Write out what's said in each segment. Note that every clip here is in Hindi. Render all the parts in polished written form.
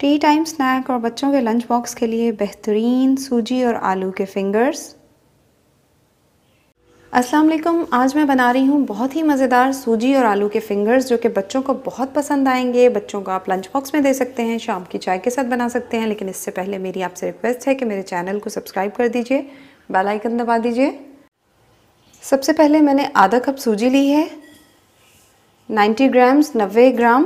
टी टाइम स्नैक और बच्चों के लंच बॉक्स के लिए बेहतरीन सूजी और आलू के फिंगर्स। अस्सलाम वालेकुम। आज मैं बना रही हूँ बहुत ही मज़ेदार सूजी और आलू के फिंगर्स जो कि बच्चों को बहुत पसंद आएंगे। बच्चों को आप लंच बॉक्स में दे सकते हैं, शाम की चाय के साथ बना सकते हैं। लेकिन इससे पहले मेरी आपसे रिक्वेस्ट है कि मेरे चैनल को सब्सक्राइब कर दीजिए, बेल आइकन दबा दीजिए। सबसे पहले मैंने आधा कप सूजी ली है, 90 ग्राम्स 90 ग्राम,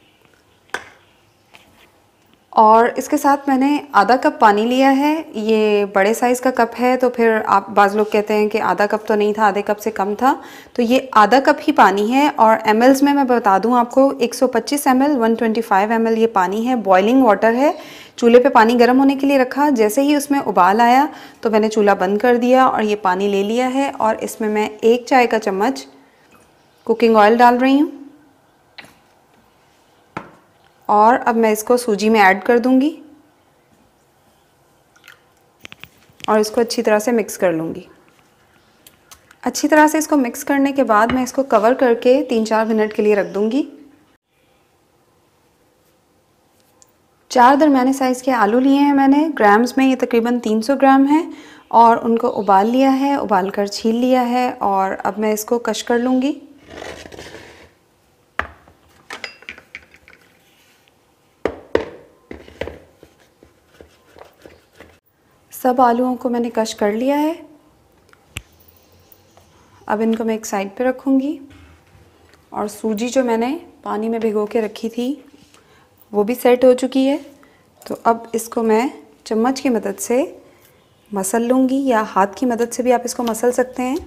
और इसके साथ मैंने आधा कप पानी लिया है। ये बड़े साइज़ का कप है, तो फिर आप बाज़ लोग कहते हैं कि आधा कप तो नहीं था, आधे कप से कम था, तो ये आधा कप ही पानी है। और एमएल्स में मैं बता दूं आपको, 125 ml 125 ml ये पानी है। बॉइलिंग वाटर है। चूल्हे पे पानी गर्म होने के लिए रखा। जैसे ही उसमें उबाल आया तो मैंने चूल्हा बंद कर दिया और ये पानी ले लिया है। और इसमें मैं 1 चाय का चम्मच कुकिंग ऑयल डाल रही हूँ और अब मैं इसको सूजी में ऐड कर दूंगी और इसको अच्छी तरह से मिक्स कर लूँगी। अच्छी तरह से इसको मिक्स करने के बाद मैं इसको कवर करके 3-4 मिनट के लिए रख दूंगी। 4 दरमियाने साइज़ के आलू लिए हैं मैंने। ग्राम्स में ये तकरीबन 300 ग्राम है और उनको उबाल लिया है, उबाल कर छील लिया है। और अब मैं इसको कश कर लूँगी। सब आलूओं को मैंने कश कर लिया है। अब इनको मैं एक साइड पे रखूँगी और सूजी जो मैंने पानी में भिगो के रखी थी वो भी सेट हो चुकी है। तो अब इसको मैं चम्मच की मदद से मसल लूँगी, या हाथ की मदद से भी आप इसको मसल सकते हैं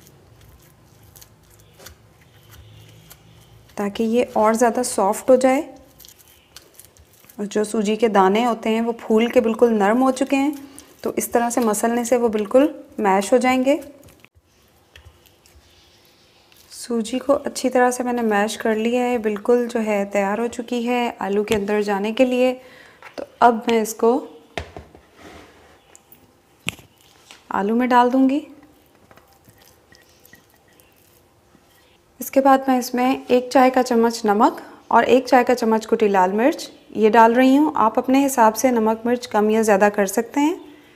ताकि ये और ज़्यादा सॉफ्ट हो जाए। और जो सूजी के दाने होते हैं वो फूल के बिल्कुल नरम हो चुके हैं, तो इस तरह से मसलने से वो बिल्कुल मैश हो जाएंगे। सूजी को अच्छी तरह से मैंने मैश कर लिया है, बिल्कुल जो है तैयार हो चुकी है आलू के अंदर जाने के लिए। तो अब मैं इसको आलू में डाल दूंगी। इसके बाद मैं इसमें 1 चाय का चम्मच नमक और 1 चाय का चम्मच कुटी लाल मिर्च ये डाल रही हूँ। आप अपने हिसाब से नमक मिर्च कम या ज़्यादा कर सकते हैं।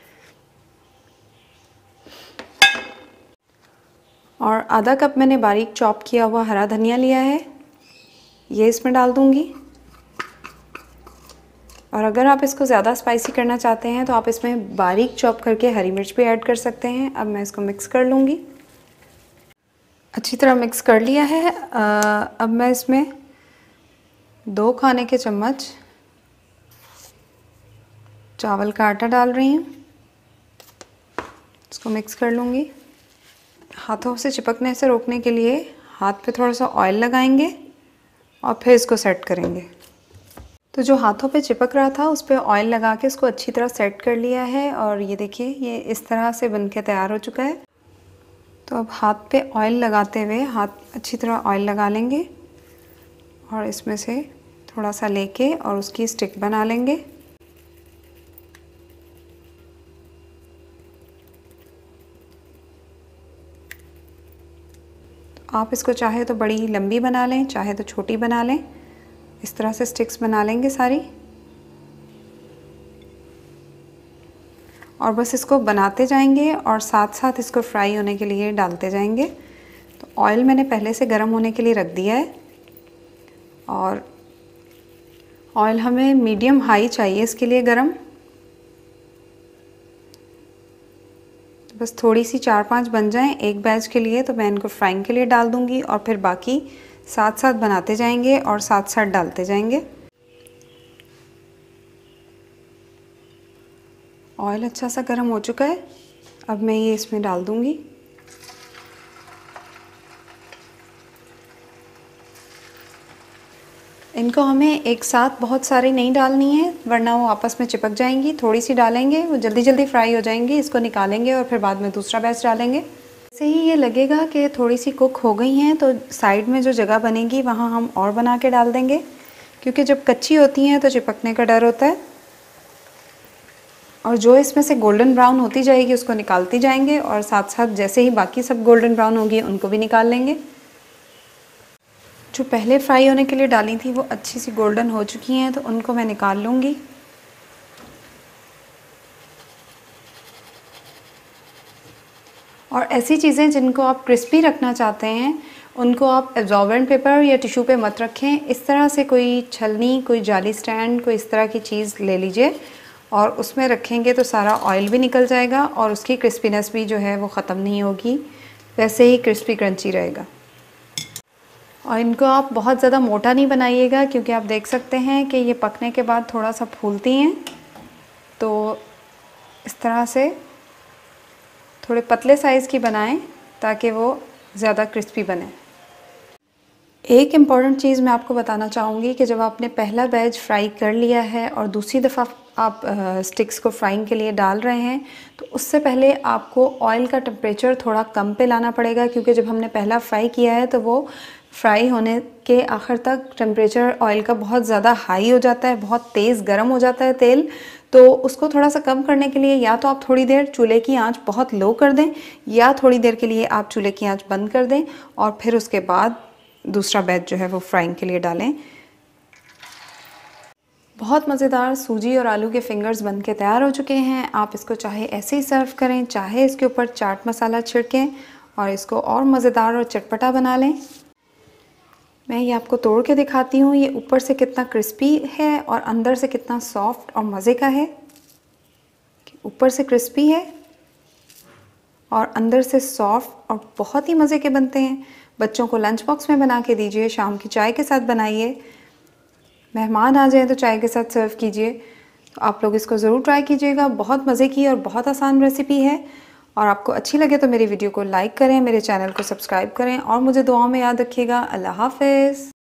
और आधा कप मैंने बारीक चॉप किया हुआ हरा धनिया लिया है, ये इसमें डाल दूंगी। और अगर आप इसको ज़्यादा स्पाइसी करना चाहते हैं तो आप इसमें बारीक चॉप करके हरी मिर्च भी ऐड कर सकते हैं। अब मैं इसको मिक्स कर लूँगी। अच्छी तरह मिक्स कर लिया है। अब मैं इसमें 2 खाने के चम्मच चावल का आटा डाल रही हूँ। इसको मिक्स कर लूँगी। हाथों से चिपकने से रोकने के लिए हाथ पे थोड़ा सा ऑयल लगाएंगे और फिर इसको सेट करेंगे। तो जो हाथों पे चिपक रहा था उस पर ऑयल लगा के इसको अच्छी तरह सेट कर लिया है। और ये देखिए, ये इस तरह से बनके तैयार हो चुका है। तो अब हाथ पे ऑयल लगाते हुए हाथ अच्छी तरह ऑयल लगा लेंगे और इसमें से थोड़ा सा लेके और उसकी स्टिक बना लेंगे। आप इसको चाहे तो बड़ी लंबी बना लें, चाहे तो छोटी बना लें। इस तरह से स्टिक्स बना लेंगे सारी और बस इसको बनाते जाएंगे और साथ साथ इसको फ्राई होने के लिए डालते जाएंगे। तो ऑयल मैंने पहले से गर्म होने के लिए रख दिया है और ऑयल हमें मीडियम हाई चाहिए इसके लिए गर्म। बस थोड़ी सी 4-5 बन जाएं एक बैच के लिए, तो मैं इनको फ्राइंग के लिए डाल दूंगी और फिर बाकी साथ साथ बनाते जाएंगे और साथ साथ डालते जाएंगे। ऑयल अच्छा सा गर्म हो चुका है। अब मैं ये इसमें डाल दूंगी। इनको हमें एक साथ बहुत सारी नहीं डालनी है वरना वो आपस में चिपक जाएंगी। थोड़ी सी डालेंगे, वो जल्दी जल्दी फ्राई हो जाएंगी। इसको निकालेंगे और फिर बाद में दूसरा बैच डालेंगे। जैसे ही ये लगेगा कि थोड़ी सी कुक हो गई हैं तो साइड में जो जगह बनेगी वहाँ हम और बना के डाल देंगे, क्योंकि जब कच्ची होती हैं तो चिपकने का डर होता है। और जो इसमें से गोल्डन ब्राउन होती जाएगी उसको निकालती जाएंगे और साथ साथ जैसे ही बाकी सब गोल्डन ब्राउन होगी उनको भी निकाल लेंगे। जो पहले फ्राई होने के लिए डाली थी वो अच्छी सी गोल्डन हो चुकी हैं, तो उनको मैं निकाल लूँगी। और ऐसी चीज़ें जिनको आप क्रिस्पी रखना चाहते हैं उनको आप एब्जॉर्बेंट पेपर या टिश्यू पे मत रखें। इस तरह से कोई छलनी, कोई जाली स्टैंड, कोई इस तरह की चीज़ ले लीजिए और उसमें रखेंगे तो सारा ऑयल भी निकल जाएगा और उसकी क्रिस्पीनेस भी जो है वो ख़त्म नहीं होगी, वैसे ही क्रिस्पी क्रंची रहेगा। और इनको आप बहुत ज़्यादा मोटा नहीं बनाइएगा क्योंकि आप देख सकते हैं कि ये पकने के बाद थोड़ा सा फूलती हैं, तो इस तरह से थोड़े पतले साइज़ की बनाएं ताकि वो ज़्यादा क्रिस्पी बने। एक इम्पॉर्टेंट चीज़ मैं आपको बताना चाहूँगी कि जब आपने पहला बैच फ्राई कर लिया है और दूसरी दफ़ा आप स्टिक्स को फ्राइंग के लिए डाल रहे हैं तो उससे पहले आपको ऑयल का टेम्परेचर थोड़ा कम पे लाना पड़ेगा, क्योंकि जब हमने पहला फ्राई किया है तो वो फ्राई होने के आखिर तक टेम्परेचर ऑयल का बहुत ज़्यादा हाई हो जाता है, बहुत तेज़ गर्म हो जाता है तेल। तो उसको थोड़ा सा कम करने के लिए या तो आप थोड़ी देर चूल्हे की आंच बहुत लो कर दें या थोड़ी देर के लिए आप चूल्हे की आंच बंद कर दें और फिर उसके बाद दूसरा बैच जो है वो फ्राइंग के लिए डालें। बहुत मज़ेदार सूजी और आलू के फिंगर्स बन के तैयार हो चुके हैं। आप इसको चाहे ऐसे ही सर्व करें, चाहे इसके ऊपर चाट मसाला छिड़कें और इसको और मज़ेदार और चटपटा बना लें। मैं ये आपको तोड़ के दिखाती हूँ, ये ऊपर से कितना क्रिस्पी है और अंदर से कितना सॉफ्ट और मज़े का है। ऊपर से क्रिस्पी है और अंदर से सॉफ्ट और बहुत ही मज़े के बनते हैं। बच्चों को लंच बॉक्स में बना के दीजिए, शाम की चाय के साथ बनाइए, मेहमान आ जाए तो चाय के साथ सर्व कीजिए। तो आप लोग इसको ज़रूर ट्राई कीजिएगा, बहुत मज़े की और बहुत आसान रेसिपी है। और आपको अच्छी लगे तो मेरी वीडियो को लाइक करें, मेरे चैनल को सब्सक्राइब करें और मुझे दुआओं में याद रखिएगा। अल्लाह हाफ़िज़।